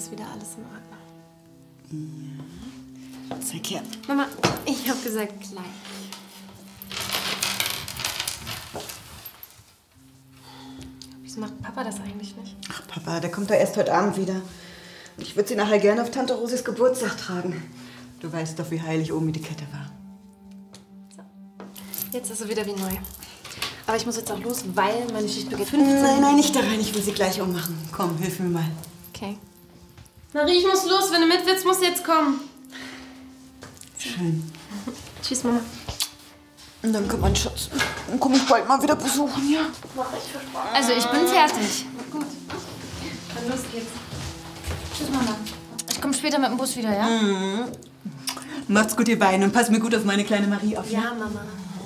ist wieder alles in Ordnung. Ja. Zeig her. Mama, ich hab gesagt gleich. Wieso macht Papa das eigentlich nicht? Ach, Papa, der kommt da erst heute Abend wieder. Ich würde sie nachher gerne auf Tante Rosis Geburtstag tragen. Du weißt doch, wie heilig oben die Kette war. So. Jetzt ist sie wieder wie neu. Aber ich muss jetzt auch los, weil meine Schicht beginnt 15. Nein, nicht da rein. Ich will sie gleich ummachen. Komm, hilf mir mal. Okay. Marie, ich muss los. Wenn du mit willst, musst du jetzt kommen. Schön. Tschüss, Mama. Und danke, mein Schatz. Dann komme ich bald mal wieder besuchen, ja? Mach ich versprochen. Also, ich bin fertig. Gut. Dann los geht's. Tschüss, Mama. Ich komme später mit dem Bus wieder, ja? Mhm. Macht's gut, ihr Beine. Und passt mir gut auf meine kleine Marie auf. Ja, Mama.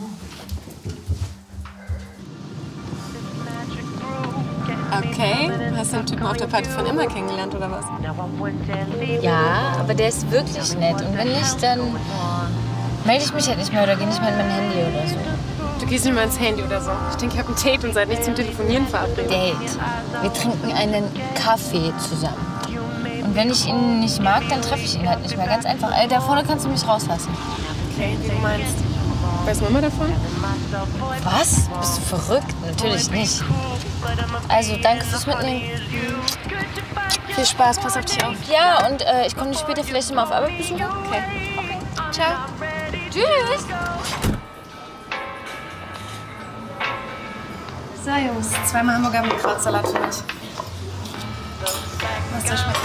Okay, hast du den Typen auf der Party von immer kennengelernt, oder was? Ja, aber der ist wirklich nett. Und wenn nicht, dann melde ich mich halt nicht mehr oder gehe nicht mehr in mein Handy oder so. Du gehst nicht mal ins Handy oder so. Ich denke, ich habe ein Date und seid nicht zum Telefonieren verabredet. Date. Wir trinken einen Kaffee zusammen. Und wenn ich ihn nicht mag, dann treffe ich ihn halt nicht mehr. Ganz einfach. Da vorne kannst du mich rauslassen. Okay, wie du meinst. Weiß Mama davon? Was? Bist du verrückt? Natürlich nicht. Also, danke fürs Mitnehmen. Viel Spaß, pass auf dich auf. Ja, und ich komme dich später vielleicht mal auf Arbeit besuchen. Okay. Ciao. Tschüss. So, Jungs, 2 Hamburger mit Krautsalat für mich. Was soll schmecken?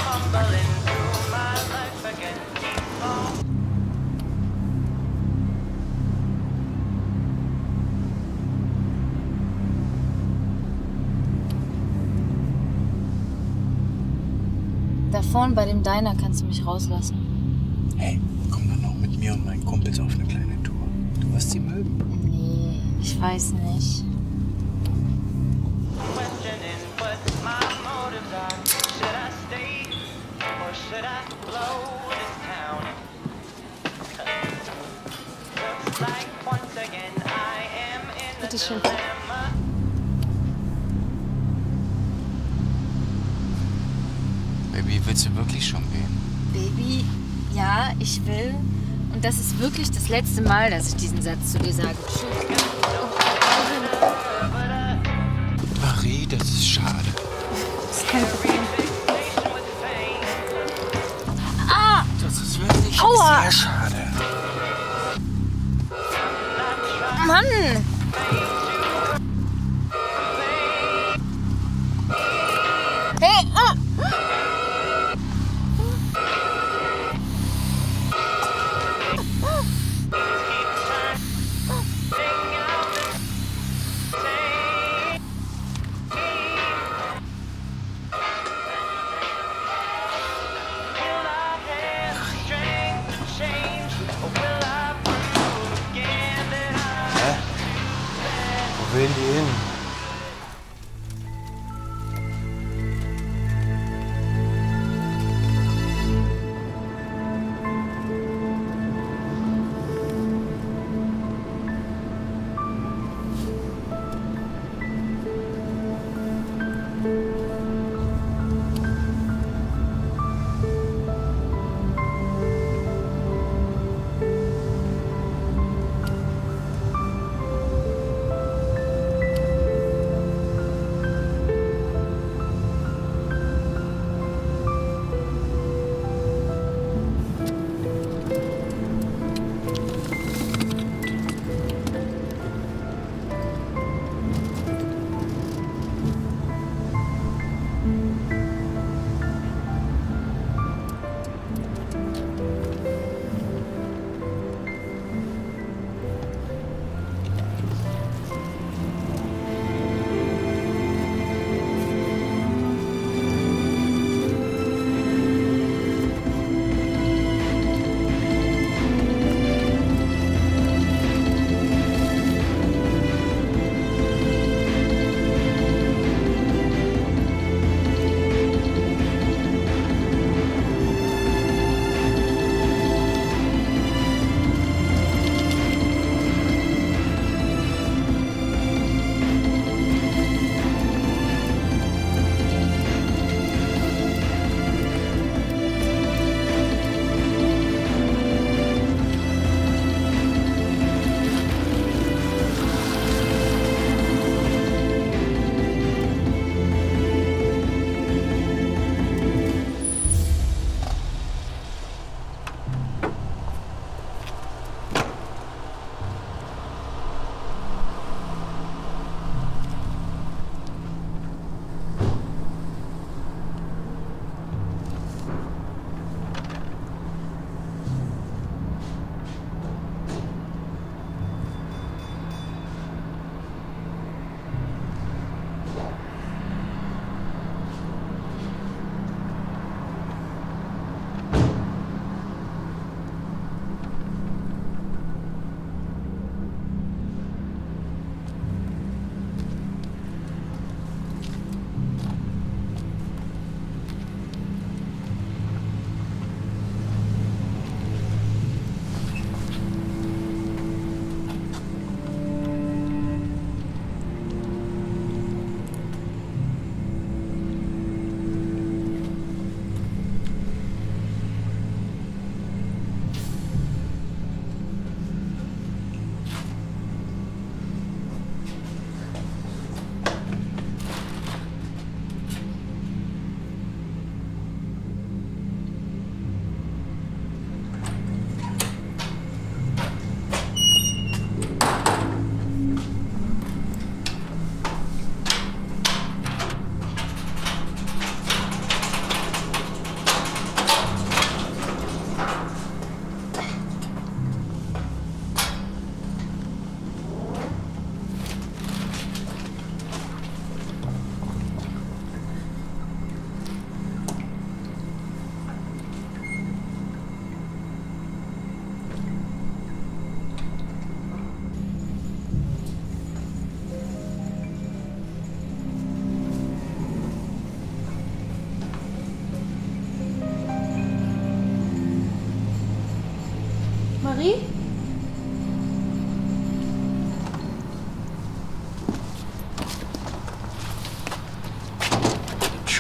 Da vorne bei dem Diner kannst du mich rauslassen. Hey, komm doch noch mit mir und meinen Kumpels auf eine kleine Tour. Du wirst sie mögen. Nee, ich weiß nicht. Bitte schön. Baby, willst du wirklich schon gehen? Baby, ja, ich will. Und das ist wirklich das letzte Mal, dass ich diesen Satz zu dir sage. Tschüss. Marie, das ist schade. Das ist kein Problem. Ah! Das ist wirklich Aua! sehr schade. Mann! Hey! Ah! Wo will die hin?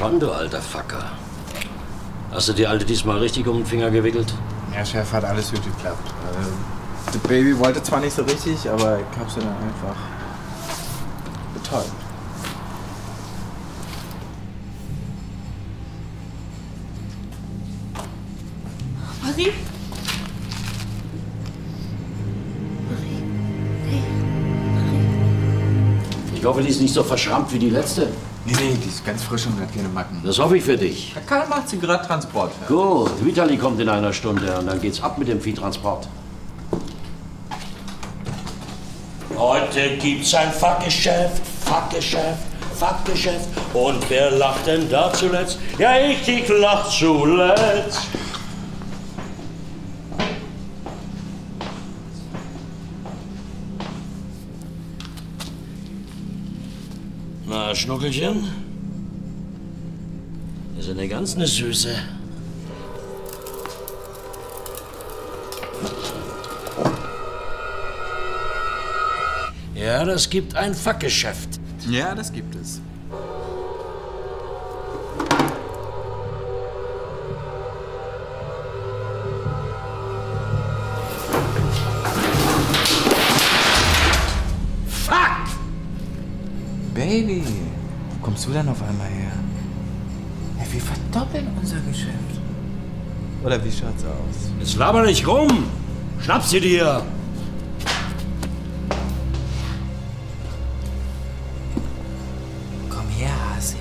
schon, du alter Facker. Hast du die Alte diesmal richtig um den Finger gewickelt? Ja, Chef, hat alles gut geklappt. Das Baby wollte zwar nicht so richtig, aber ich hab's dann einfach betäubt. Marie? Ich hoffe, die ist nicht so verschrammt wie die letzte. Nee, die ist ganz frisch und hat keine Macken. Das hoffe ich für dich. Herr Karl macht sie gerade Transport. Gut, Vitali kommt in einer Stunde und dann geht's ab mit dem Viehtransport. Heute gibt's ein Fackgeschäft, Fackgeschäft, Fackgeschäft. Und wer lacht denn da zuletzt? Ja, ich lach zuletzt. Na, Schnuckelchen? Das ist eine ganz eine Süße. Ja, das gibt ein Fackgeschäft. Ja, das gibt es. Fuck! Baby, wo kommst du denn auf einmal her? Ja, wir verdoppeln unser Geschäft. Oder wie schaut's aus? Jetzt laber nicht rum! Schnapp sie dir! Komm her, Hasi.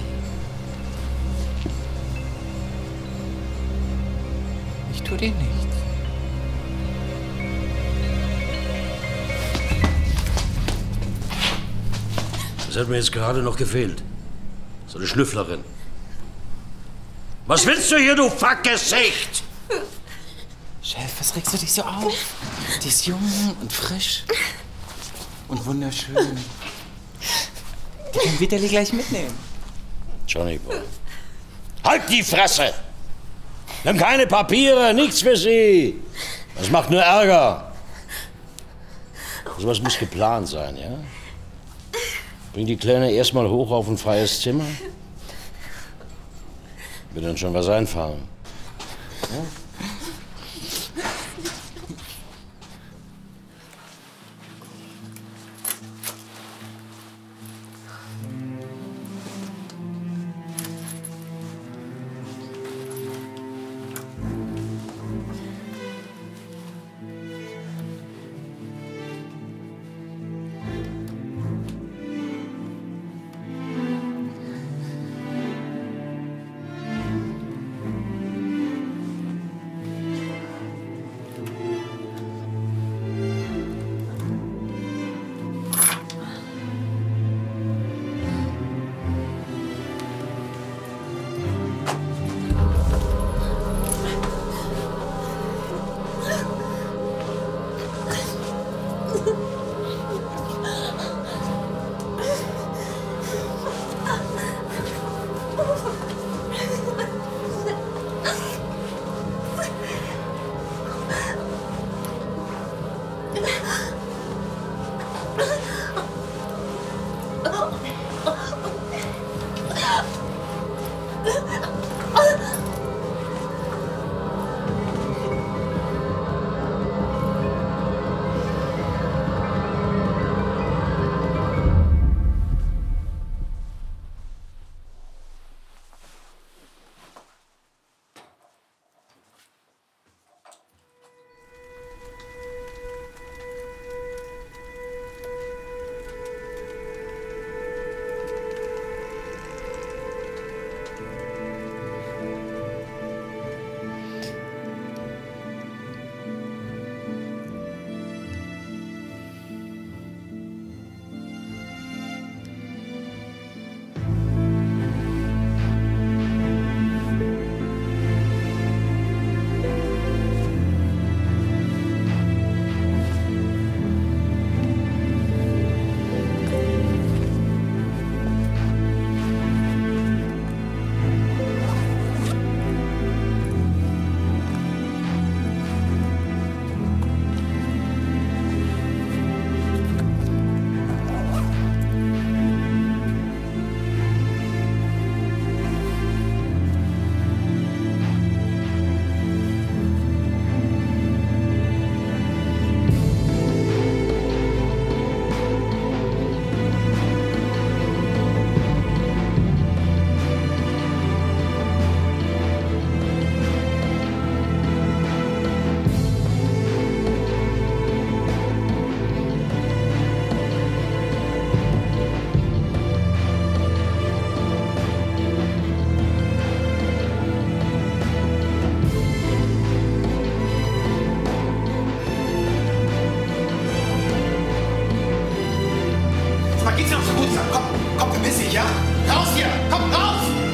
Ich tu dir nichts. Das hat mir jetzt gerade noch gefehlt. So eine Schnüfflerin. Was willst du hier, du Fuckgesicht? Chef, was regst du dich so auf? Die ist jung und frisch und wunderschön. Die können Vitali gleich mitnehmen. Johnny Boy. Halt die Fresse! Wir haben keine Papiere, nichts für Sie. Das macht nur Ärger. Sowas muss geplant sein, ja? Bring die Kleine erstmal hoch auf ein freies Zimmer. Wird dann schon was einfallen. Ja? Wann geht's denn aufs Geburtstag? Komm, verpiss dich, ja? Raus hier! Komm, raus!